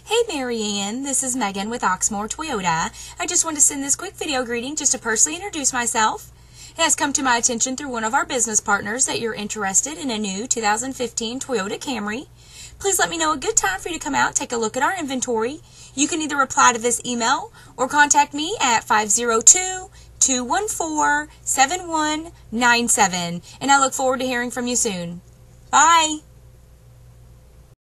Hey Marianne, this is Megan with Oxmoor Toyota. I just want to send this quick video greeting just to personally introduce myself. It has come to my attention through one of our business partners that you're interested in a new 2015 Toyota Camry. Please let me know a good time for you to come out and take a look at our inventory. You can either reply to this email or contact me at 502-214-7197, and I look forward to hearing from you soon. Bye!